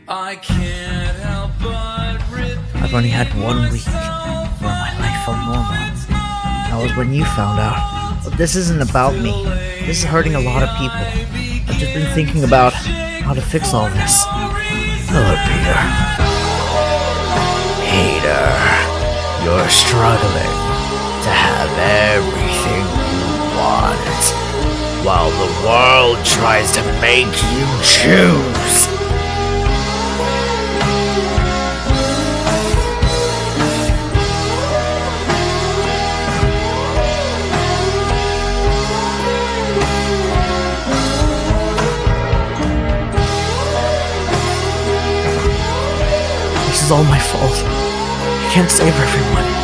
I can't help but I've only had 1 week where my life felt normal. That was when you found out. But this isn't about me. This is hurting a lot of people. I've just been thinking about how to fix all this. Hello, Peter. Peter, you're struggling to have everything you want, while the world tries to make you choose. This is all my fault. I can't save everyone.